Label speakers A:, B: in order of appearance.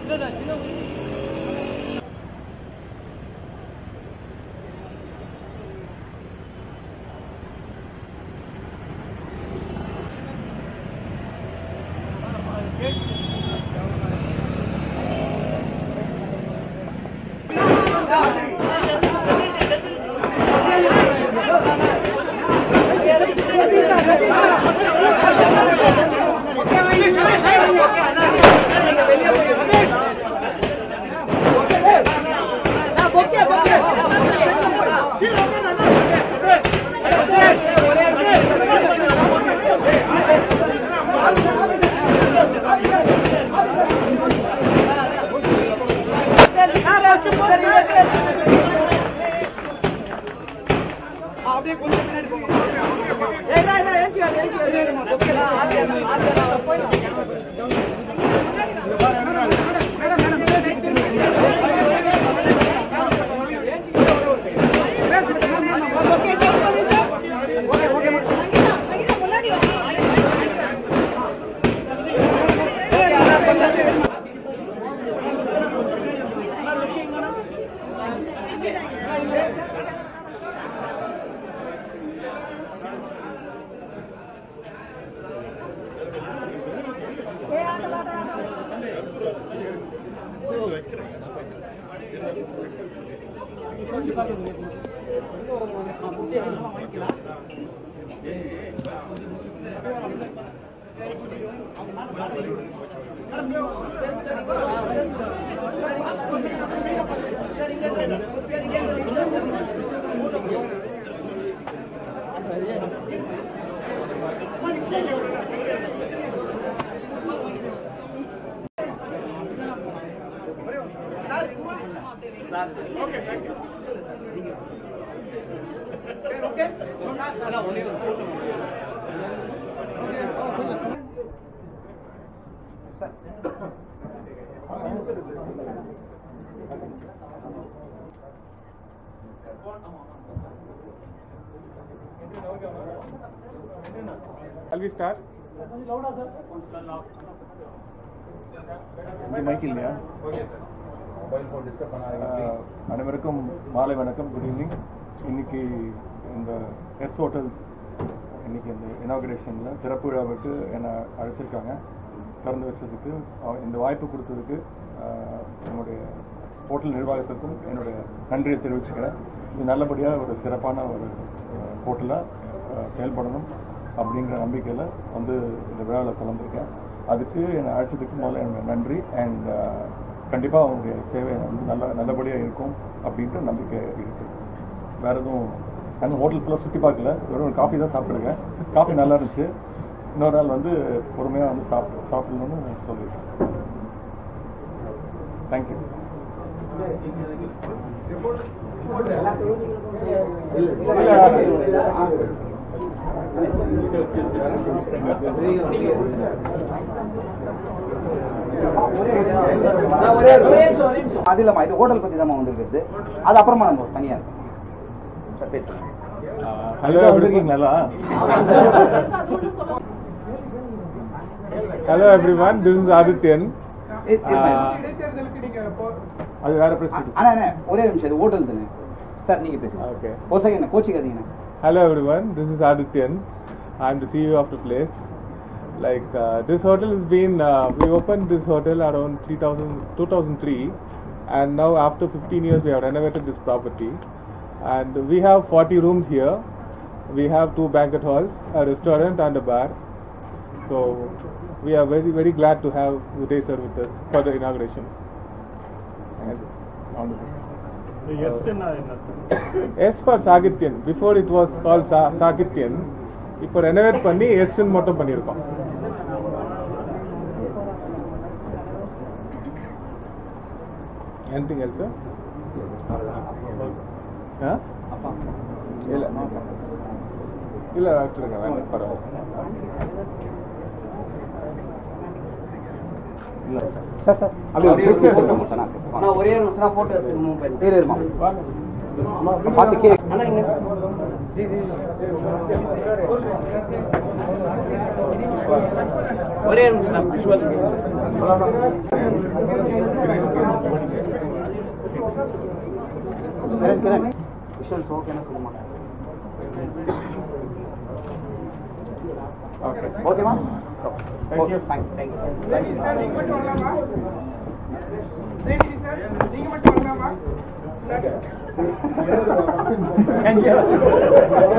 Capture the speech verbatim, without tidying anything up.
A: Shall we start?
B: அனைவருக்கும் மாலை வணக்கம். Good evening. இன்னைக்கு இந்த எஸ் ஹோட்டல்ஸ் இன்னைக்கு இந்த இனாகுரேஷனில் திறப்பு விழாவுக்கு என்னை அழைச்சிருக்காங்க. திறந்து வச்சதுக்கு இந்த வாய்ப்பு கொடுத்ததுக்கு என்னுடைய ஹோட்டல் நிர்வாகத்துக்கும் என்னுடைய நன்றியை தெரிவிச்சுக்கிறேன். இது நல்லபடியாக ஒரு சிறப்பான ஒரு ஹோட்டலாக செயல்படணும் அப்படிங்கிற நம்பிக்கையில் வந்து இந்த விழாவில் கலந்துருக்கேன். அதுக்கு என்னை அழைச்சதுக்கு முதல்ல என்னோட நன்றி. அண்ட் கண்டிப்பாக அவங்களுடைய சேவை வந்து நல்ல நல்லபடியாக இருக்கும் அப்படின்ற நம்பிக்கை இருக்குது. வேறு எதுவும் நாங்கள் ஹோட்டல் ஃபுல்லாக சுற்றி பார்க்கல, வெறும் காஃபி தான் சாப்பிட்ருக்கேன். காஃபி நல்லா இருந்துச்சு. இன்னொரு நாள் வந்து பொறுமையாக வந்து சாப்பிட்டு சாப்பிடணும்னு சொல்லியிருக்கேன். தேங்க்யூ.
C: அது இல்லம்மா, இது ஹோட்டல் பத்தி தான் வந்துருக்குது. அது அப்புறமா நம்ம தனியா பேசலாம்.
A: Hello everyone, this is Adityan.
B: அது வேற பிரச்சனை.
C: அண்ணா ஒரே நிமிஷம், இது ஹோட்டல் தானே சார், நீங்க பேசுங்க. ஓகே, ஒரு செகண்ட் கோச்சிக்காதீங்க.
A: Hello everyone, this is Adityan. I am the C E O of the place. Like uh, this hotel has been, uh, we opened this hotel around two thousand three, and now after fifteen years we have renovated this property, and we have forty rooms here. We have two banquet halls, a restaurant and a bar. So we are very very glad to have Uday sir with us for the inauguration. And on the yes, S for Sagityan. Before it was called Sa Sagityan. இப்போ renovate பண்ணி S மட்டும் பண்ணியிருக்கோம். Anything else? இல்ல இல்ல வச்சுருங்க, வேண்டாம், பரவாயில்ல.
C: Sir sir அப்படியே நான் ஒரே ஒரு நிமிஷம் போட்டோ எடுத்துக்கணும். பார்த்து கே ஒரே நிமிஷம் கிரண் கிரண் விஷுவல்ஸ் ஓகேன்னு சொல்லுமா?
B: ஓகே
C: ஓகேவா?
B: Thank you.
C: Thanks. Thank you.
B: Thank you.